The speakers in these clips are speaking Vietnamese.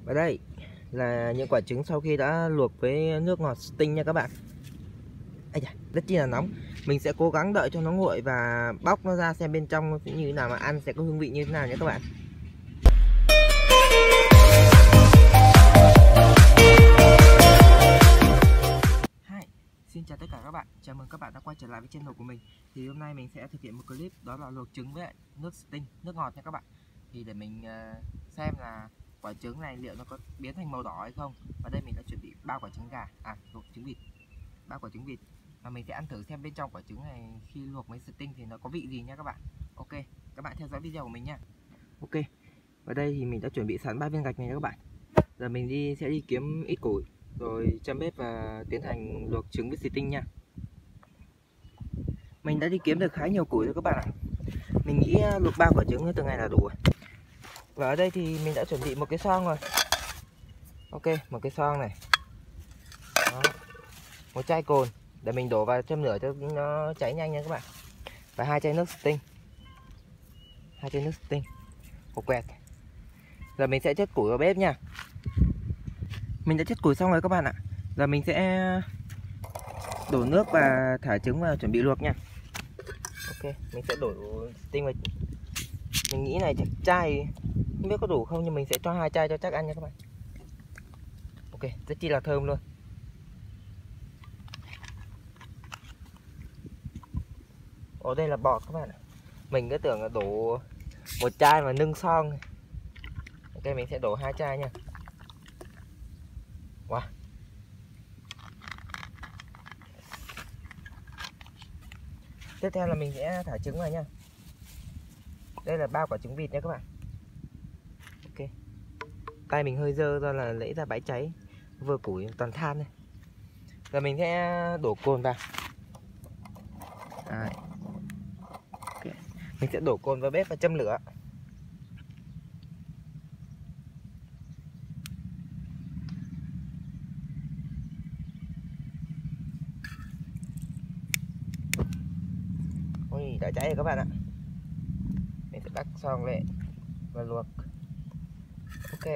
Và đây là những quả trứng sau khi đã luộc với nước ngọt Sting nha các bạn. Ây da, rất chi là nóng. Mình sẽ cố gắng đợi cho nó nguội và bóc nó ra xem bên trong nó sẽ như thế nào, mà ăn sẽ có hương vị như thế nào nhé các bạn. Hi, xin chào tất cả các bạn. Chào mừng các bạn đã quay trở lại với channel của mình. Thì hôm nay mình sẽ thực hiện một clip đó là luộc trứng với nước Sting, nước ngọt nha các bạn. Thì để mình xem là quả trứng này liệu nó có biến thành màu đỏ hay không. Và đây mình đã chuẩn bị 3 quả trứng gà, trứng vịt, 3 quả trứng vịt. Và mình sẽ ăn thử xem bên trong quả trứng này khi luộc với Sting thì nó có vị gì nha các bạn. Ok, các bạn theo dõi video của mình nha. Ok, và đây thì mình đã chuẩn bị sẵn 3 viên gạch này các bạn. Giờ mình sẽ đi kiếm ít củi rồi châm bếp và tiến hành luộc trứng với Sting nha. Mình đã đi kiếm được khá nhiều củi rồi các bạn ạ. Mình nghĩ luộc 3 quả trứng từ ngày là đủ rồi. Và ở đây thì mình đã chuẩn bị một cái xoong rồi. Ok, một cái xoong này. Đó. Một chai cồn để mình đổ vào châm lửa cho nó cháy nhanh nha các bạn. Và 2 chai nước Sting. 2 chai nước Sting. Một quẹt. Giờ mình sẽ chất củi vào bếp nha. Mình đã chất củi xong rồi các bạn ạ. Giờ mình sẽ đổ nước và thả trứng vào chuẩn bị luộc nha. Ok, mình sẽ đổ Sting vào. Mình nghĩ này chắc chai không biết có đủ không, nhưng mình sẽ cho 2 chai cho chắc ăn nha các bạn. Ok, rất chi là thơm luôn. Ở đây là bọt các bạn ạ. Mình cứ tưởng là đổ một chai mà nâng son. Ok, mình sẽ đổ 2 chai nha. Wow. Tiếp theo là mình sẽ thả trứng vào nha. Đây là 3 quả trứng vịt nha các bạn. Ok. Tay mình hơi dơ do là lấy ra bãi cháy, vừa củi toàn than này. Giờ mình sẽ đổ cồn vào. Đấy. Okay. Mình sẽ đổ cồn vào bếp và châm lửa. Ôi, đã cháy rồi các bạn ạ. Mình sẽ tắt xoong lên và luộc. Ok.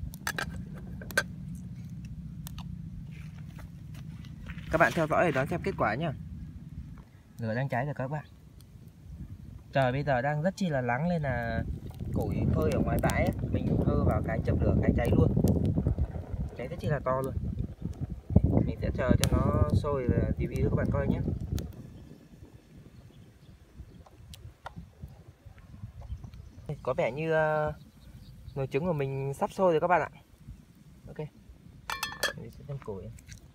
Các bạn theo dõi để đón xem kết quả nhá. Lửa đang cháy rồi các bạn. Trời bây giờ đang rất chi là nắng nên là củi phơi ở ngoài bãi ấy, mình hơ vào cái châm lửa cái cháy luôn. Cháy rất chi là to luôn. Mình sẽ chờ cho nó sôi và review cho các bạn coi nhé. Có vẻ như nồi trứng của mình sắp sôi rồi các bạn ạ. Ok. Mình sẽ thêm củi.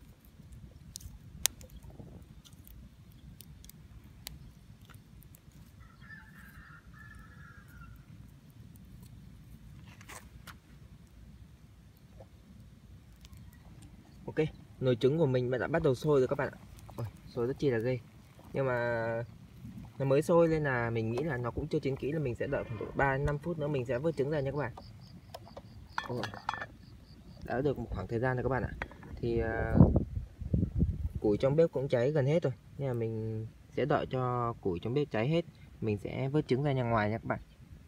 Ok, nồi trứng của mình đã bắt đầu sôi rồi các bạn ạ. Ôi, sôi rất chi là ghê. Nhưng mà nó mới sôi nên là mình nghĩ là nó cũng chưa chín kỹ, là mình sẽ đợi khoảng độ 3-5 phút nữa mình sẽ vớt trứng ra nha các bạn. Ôi, đã được một khoảng thời gian rồi các bạn ạ. Thì củi trong bếp cũng cháy gần hết rồi, nên là mình sẽ đợi cho củi trong bếp cháy hết, mình sẽ vớt trứng ra nhà ngoài nha các bạn.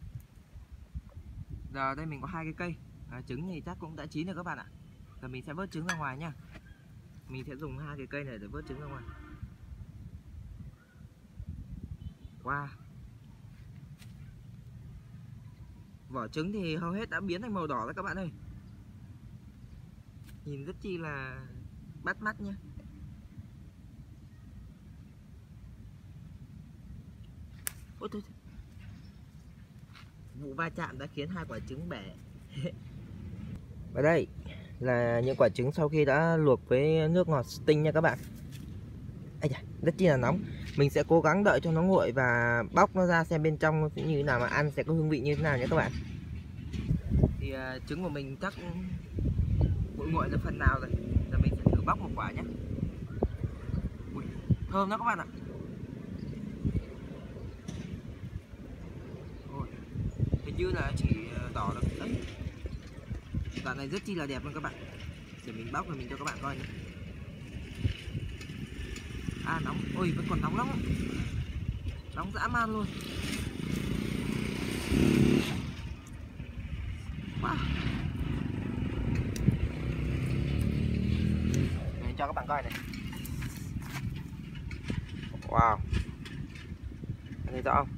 Giờ đây mình có 2 cái cây trứng thì chắc cũng đã chín rồi các bạn ạ. Giờ mình sẽ vớt trứng ra ngoài nha. Mình sẽ dùng 2 cái cây này để vớt trứng ra ngoài. Wow. Vỏ trứng thì hầu hết đã biến thành màu đỏ rồi các bạn ơi. Nhìn rất chi là bắt mắt nhá. Ôi thôi. Vụ va chạm đã khiến 2 quả trứng bể. Và đây là những quả trứng sau khi đã luộc với nước ngọt Sting nha các bạn. Ây da, rất chi là nóng. Mình sẽ cố gắng đợi cho nó nguội và bóc nó ra xem bên trong nó sẽ như thế nào, mà ăn sẽ có hương vị như thế nào nhé các bạn. Thì trứng của mình chắc nguội được phần nào rồi. Giờ mình sẽ thử bóc một quả nhé. Ui, thơm đó các bạn ạ. Ôi, hình như là chỉ đỏ được đấy. Quả này rất chi là đẹp luôn các bạn. Để mình bóc và mình cho các bạn coi nhé. Nóng, ôi vẫn còn nóng lắm. Nóng dã man luôn. Wow. cho các bạn coi này. Wow, thấy rõ không?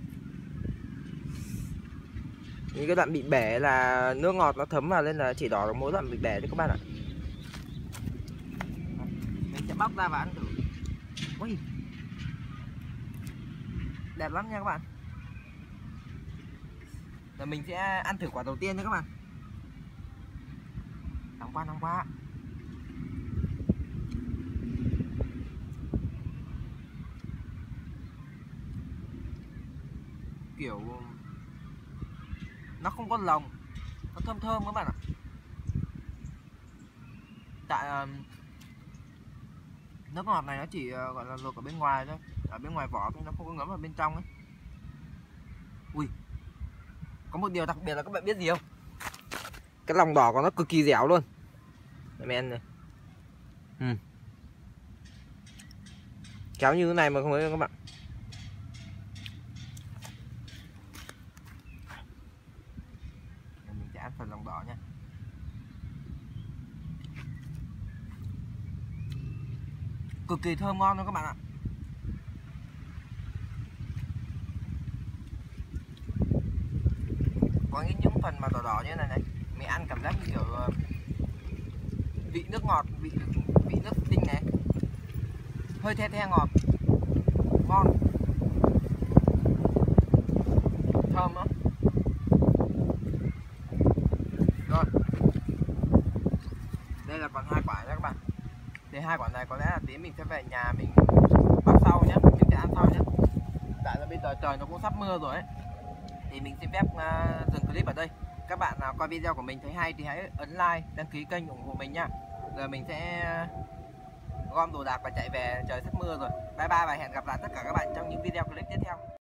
Những cái đoạn bị bể là nước ngọt nó thấm vào nên là chỉ đỏ được mỗi đoạn bị bể thôi các bạn ạ. Mình sẽ bóc ra và ăn thử. Ui, đẹp lắm nha các bạn. Rồi mình sẽ ăn thử quả đầu tiên nha các bạn. Nóng quá, nóng quá. Kiểu nó không có lòng, nó thơm thơm các bạn ạ. Tại nước ngọt này nó chỉ gọi là luộc ở bên ngoài thôi, ở bên ngoài vỏ thôi, nó không có ngấm vào bên trong ấy. Ui, có một điều đặc biệt là các bạn biết gì không? Cái lòng đỏ của nó cực kỳ dẻo luôn. Để mình ăn này. Kéo như thế này mà không thấy các bạn. Mình sẽ ăn phần lòng đỏ nha. Cực kỳ thơm ngon luôn các bạn ạ. Có những phần mà đỏ đỏ như thế này này, mình ăn cảm giác như kiểu vị nước ngọt, vị nước tinh này, hơi the the ngọt, ngon, thơm nữa. Rồi, đây là còn 2 quả nha các bạn. Thì 2 quả này có lẽ là tí mình sẽ về nhà mình bắt sau nhé, mình sẽ ăn sau nhé. Tại là bây giờ trời nó cũng sắp mưa rồi ấy. Thì mình xin phép dừng clip ở đây. Các bạn nào coi video của mình thấy hay thì hãy ấn like, đăng ký kênh ủng hộ mình nha. Giờ mình sẽ gom đồ đạc và chạy về, trời sắp mưa rồi. Bye bye và hẹn gặp lại tất cả các bạn trong những video clip tiếp theo.